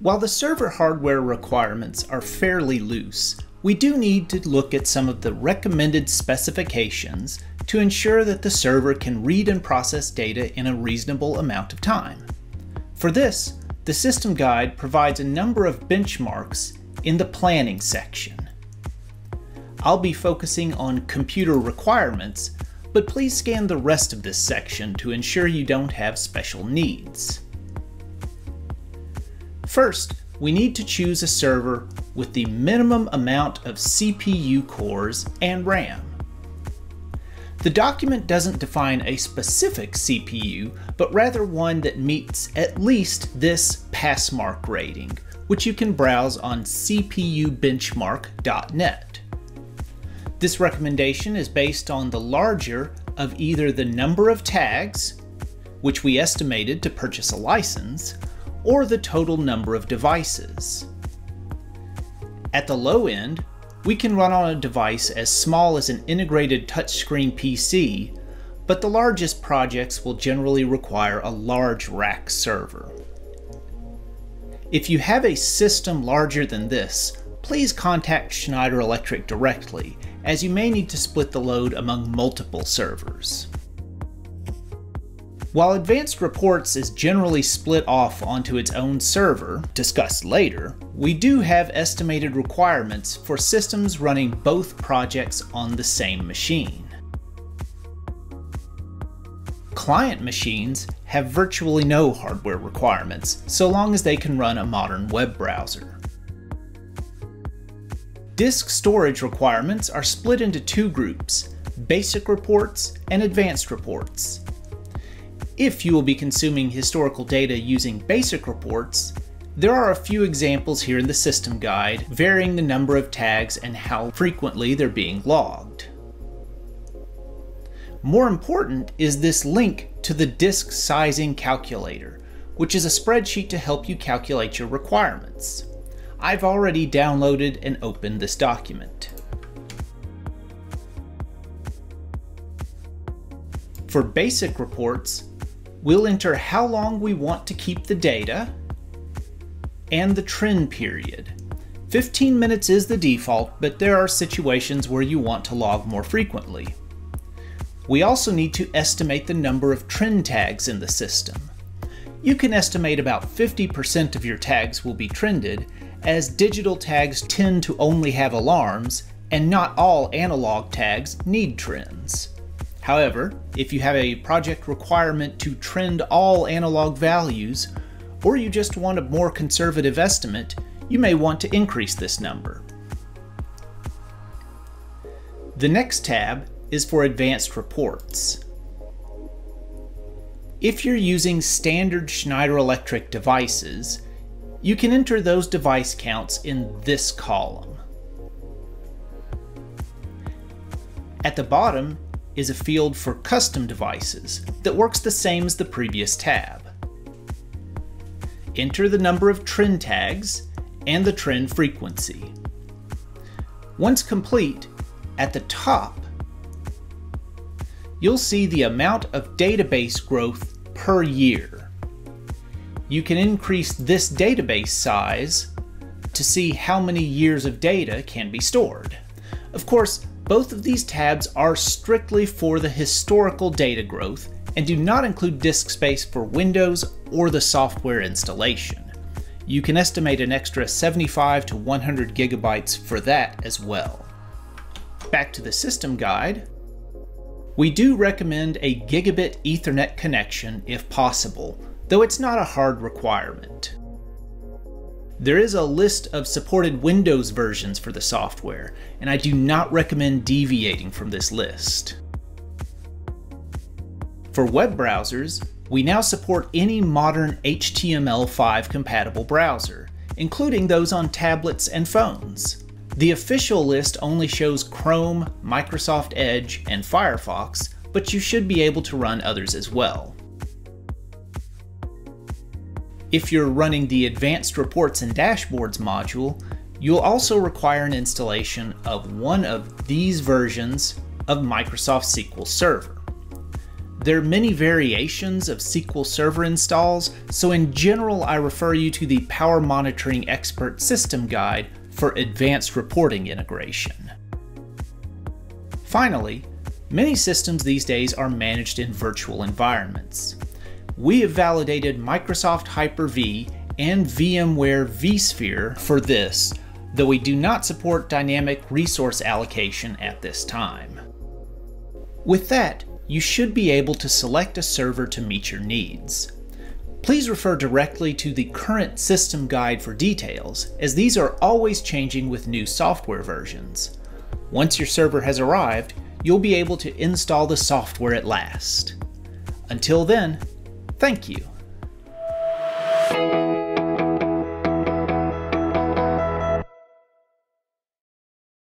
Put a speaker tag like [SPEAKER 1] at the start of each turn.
[SPEAKER 1] While the server hardware requirements are fairly loose, we do need to look at some of the recommended specifications to ensure that the server can read and process data in a reasonable amount of time. For this, the system guide provides a number of benchmarks in the planning section. I'll be focusing on computer requirements, but please scan the rest of this section to ensure you don't have special needs. First, we need to choose a server with the minimum amount of CPU cores and RAM. The document doesn't define a specific CPU, but rather one that meets at least this passmark rating, which you can browse on cpubenchmark.net. This recommendation is based on the larger of either the number of tags, which we estimated to purchase a license, or the total number of devices. At the low end, we can run on a device as small as an integrated touchscreen PC, but the largest projects will generally require a large rack server. If you have a system larger than this, please contact Schneider Electric directly, as you may need to split the load among multiple servers. While Advanced Reports is generally split off onto its own server, discussed later, we do have estimated requirements for systems running both projects on the same machine. Client machines have virtually no hardware requirements, so long as they can run a modern web browser. Disk storage requirements are split into two groups: Basic Reports and Advanced Reports. If you will be consuming historical data using Basic Reports, there are a few examples here in the system guide, varying the number of tags and how frequently they're being logged. More important is this link to the disk sizing calculator, which is a spreadsheet to help you calculate your requirements. I've already downloaded and opened this document. For Basic Reports, we'll enter how long we want to keep the data and the trend period. 15 minutes is the default, but there are situations where you want to log more frequently. We also need to estimate the number of trend tags in the system. You can estimate about 50% of your tags will be trended, as digital tags tend to only have alarms, and not all analog tags need trends. However, if you have a project requirement to trend all analog values, or you just want a more conservative estimate, you may want to increase this number. The next tab is for Advanced Reports. If you're using standard Schneider Electric devices, you can enter those device counts in this column. At the bottom is a field for custom devices that works the same as the previous tab. Enter the number of trend tags and the trend frequency. Once complete, at the top, you'll see the amount of database growth per year. You can increase this database size to see how many years of data can be stored. Of course, both of these tabs are strictly for the historical data growth and do not include disk space for Windows or the software installation. You can estimate an extra 75 to 100 gigabytes for that as well. Back to the system guide. We do recommend a gigabit Ethernet connection if possible, though it's not a hard requirement. There is a list of supported Windows versions for the software, and I do not recommend deviating from this list. For web browsers, we now support any modern HTML5 compatible browser, including those on tablets and phones. The official list only shows Chrome, Microsoft Edge, and Firefox, but you should be able to run others as well. If you're running the Advanced Reports and Dashboards module, you'll also require an installation of one of these versions of Microsoft SQL Server. There are many variations of SQL Server installs, so in general I refer you to the Power Monitoring Expert System Guide for advanced reporting integration. Finally, many systems these days are managed in virtual environments. We have validated Microsoft Hyper-V and VMware vSphere for this, though we do not support dynamic resource allocation at this time. With that, you should be able to select a server to meet your needs. Please refer directly to the current system guide for details, as these are always changing with new software versions. Once your server has arrived, you'll be able to install the software at last. Until then, thank you.